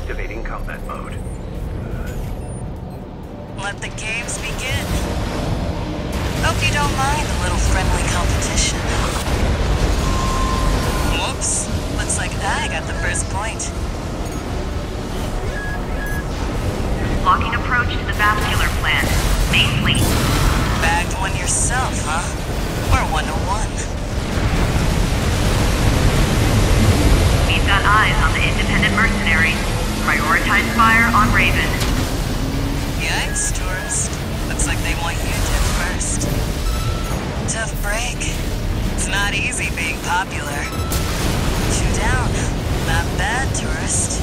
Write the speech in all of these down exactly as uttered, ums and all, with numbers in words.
Activating combat mode. Let the games begin. Hope you don't mind a little friendly competition. Whoops. Looks like I got the first point. Blocking approach to the vascular plant. Main fleet. Bagged one yourself, huh? We're one to one. We've got eyes on the independent mercenary. Prioritize fire on Raven. Yikes, tourist. Looks like they want you dead first. Tough break. It's not easy being popular. Two down. Not bad, tourist.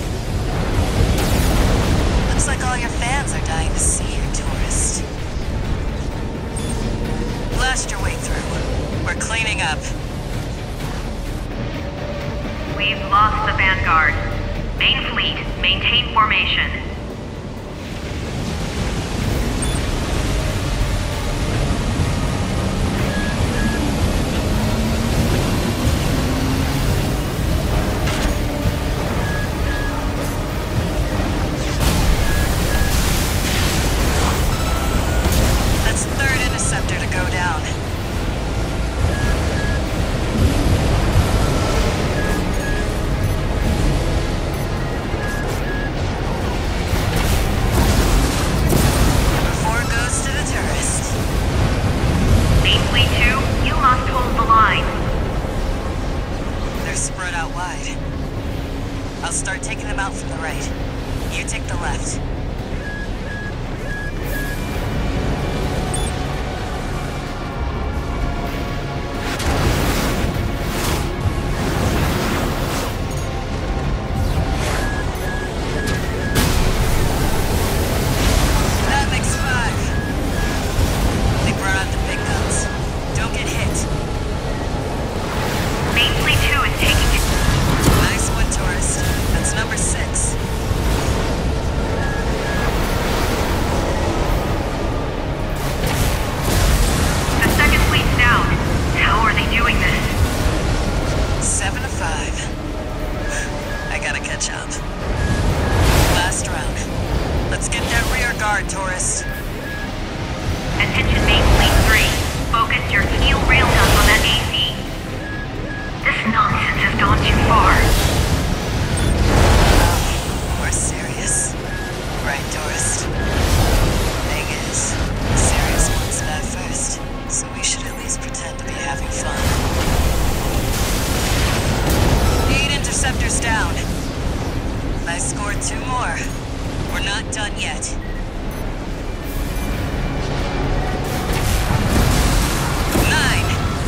Looks like all your fans are dying to see you, tourist. Blast your way through. We're cleaning up. We've lost the Vanguard. Main fleet, maintain formation. That's third interceptor to go down. Spread out wide. I'll start taking them out from the right. You take the left. That makes five. They brought out the big guns. Don't get hit. Main fleet two is taking it. Nice one, tourist. That's number six. The second fleet's down. How are they doing this? Seven to five. I gotta catch up. Last round. Let's get that rear guard, tourist. Attention Main Fleet three. Focus your heel railguns on that A C. This nonsense has gone too far. Oh, we're serious. Right, tourist? Thing is, the serious ones die first, so we should at least pretend to be having fun. Eight interceptors down. I scored two more. We're not done yet. Nine.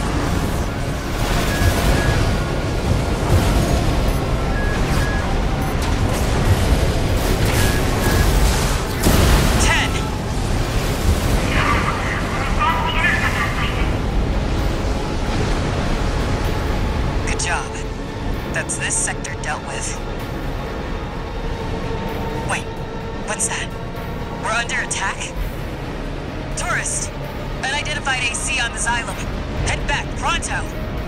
Ten. Good job. That's this sector dealt with. Wait, what's that? We're under attack? Tourist! Unidentified A C on the Xylem. Head back, pronto!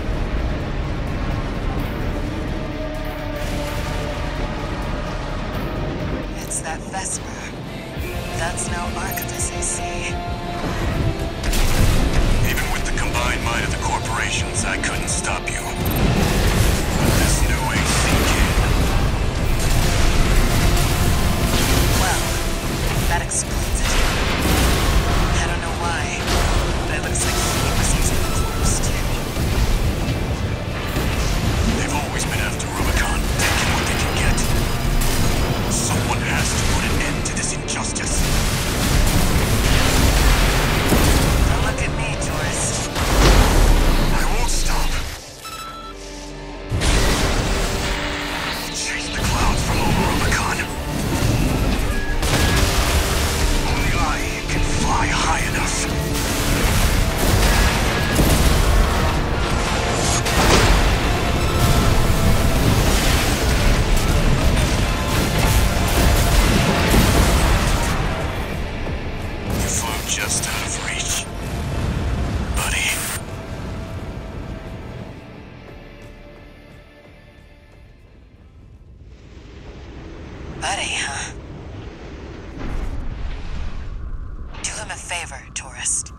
It's that Vesper. That's no Archivist A C. Even with the combined might of the corporations, I couldn't stop you. But this new A C can. Well, that explains it. I don't know why, but it looks like he was using the corpse too. They've always been after Rubicon, taking what they can get. Someone has to put an end to this injustice. Don't look at me, tourist. I won't stop. Buddy, huh? Do him a favor, tourist.